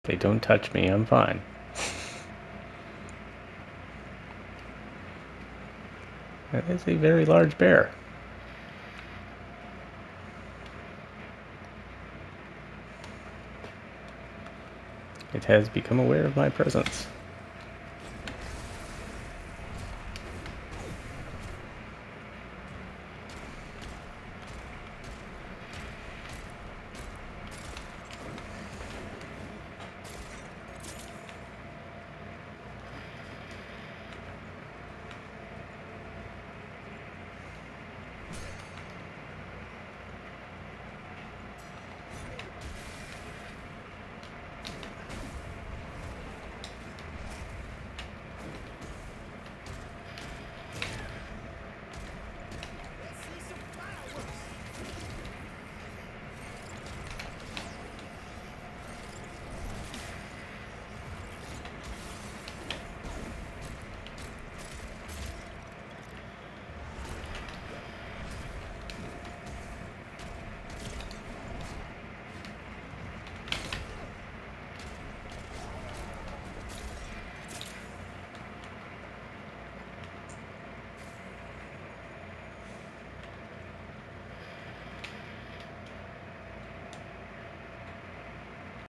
They don't touch me, I'm fine. That is a very large bear. It has become aware of my presence.